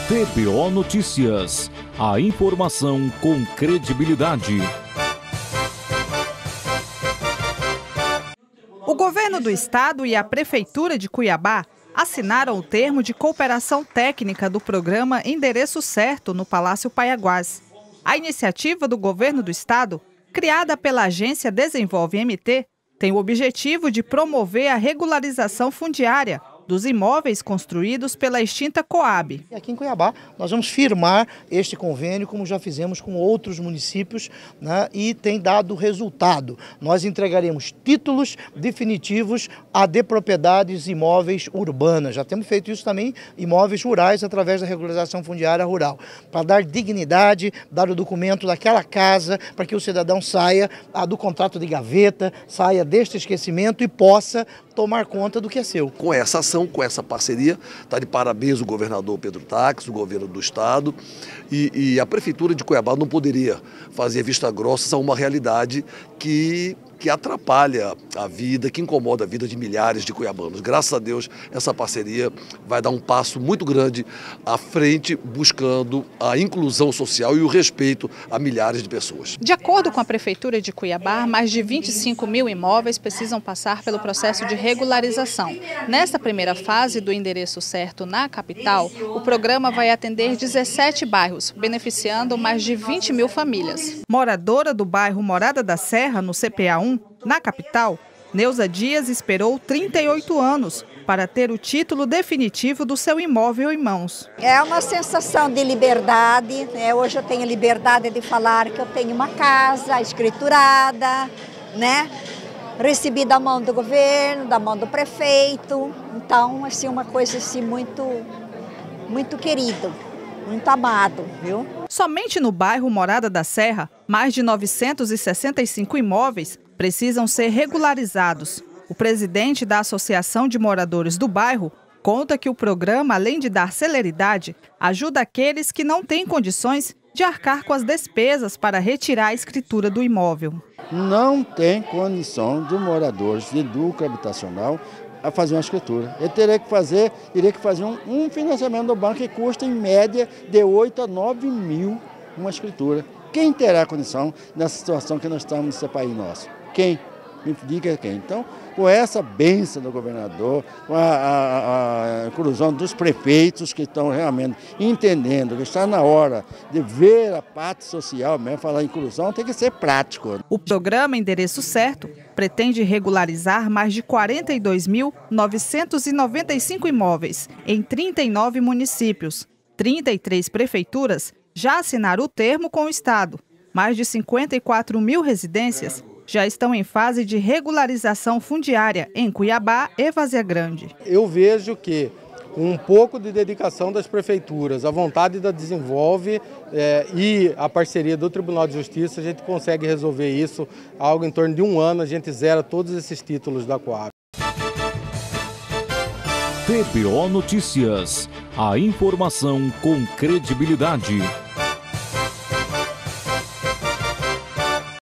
TBO Notícias, a informação com credibilidade. O governo do estado e a prefeitura de Cuiabá assinaram o termo de cooperação técnica do programa Endereço Certo no Palácio Paiaguás. A iniciativa do governo do estado, criada pela agência Desenvolve MT, tem o objetivo de promover a regularização fundiária dos imóveis construídos pela extinta Coab. Aqui em Cuiabá, nós vamos firmar este convênio, como já fizemos com outros municípios, né, e tem dado resultado. Nós entregaremos títulos definitivos de propriedades imóveis urbanas. Já temos feito isso também, imóveis rurais, através da regularização fundiária rural, para dar dignidade, dar o documento daquela casa, para que o cidadão saia do contrato de gaveta, saia deste esquecimento e possa tomar conta do que é seu. Com essa ação, com essa parceria, está de parabéns o governador Pedro Taques, o governo do estado e a prefeitura de Cuiabá não poderia fazer vista grossa a uma realidade que atrapalha a vida, que incomoda a vida de milhares de cuiabanos. Graças a Deus, essa parceria vai dar um passo muito grande à frente, buscando a inclusão social e o respeito a milhares de pessoas. De acordo com a Prefeitura de Cuiabá, mais de 25 mil imóveis precisam passar pelo processo de regularização. Nesta primeira fase do Endereço Certo na capital, o programa vai atender 17 bairros, beneficiando mais de 20 mil famílias. Moradora do bairro Morada da Serra, no CPA1, na capital, Neuza Dias esperou 38 anos para ter o título definitivo do seu imóvel em mãos. É uma sensação de liberdade, né? Hoje eu tenho liberdade de falar que eu tenho uma casa escriturada, né? Recebi da mão do governo, da mão do prefeito, então assim, uma coisa assim, muito querido, muito amado, viu? Somente no bairro Morada da Serra, mais de 965 imóveis precisam ser regularizados. O presidente da Associação de Moradores do Bairro conta que o programa, além de dar celeridade, ajuda aqueles que não têm condições de arcar com as despesas para retirar a escritura do imóvel. Não tem condição de moradores de lucro habitacional a fazer uma escritura. Ele teria que fazer um financiamento do banco que custa em média de 8 a 9 mil uma escritura. Quem terá condição nessa situação que nós estamos nesse país nosso? Quem? Me diga quem. Então, com essa bênção do governador, com a inclusão dos prefeitos que estão realmente entendendo que está na hora de ver a parte social mesmo, falar em inclusão, tem que ser prático. O programa Endereço Certo pretende regularizar mais de 42.995 imóveis em 39 municípios. 33 prefeituras já assinaram o termo com o estado. Mais de 54 mil residências já estão em fase de regularização fundiária em Cuiabá e Várzea Grande. Eu vejo que com um pouco de dedicação das prefeituras, a vontade da Desenvolve e a parceria do Tribunal de Justiça, a gente consegue resolver isso. Algo em torno de um ano, a gente zera todos esses títulos da Coab. TBO Notícias, a informação com credibilidade.